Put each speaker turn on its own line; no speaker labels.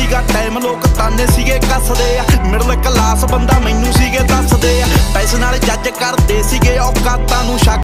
सीगा टाइम लोग ताने सीगे कसदे आ मिडल क्लास बंदा मैनू सीगे दसदे आ पैसे नाल जज करदे सीगे औकातां नूं शक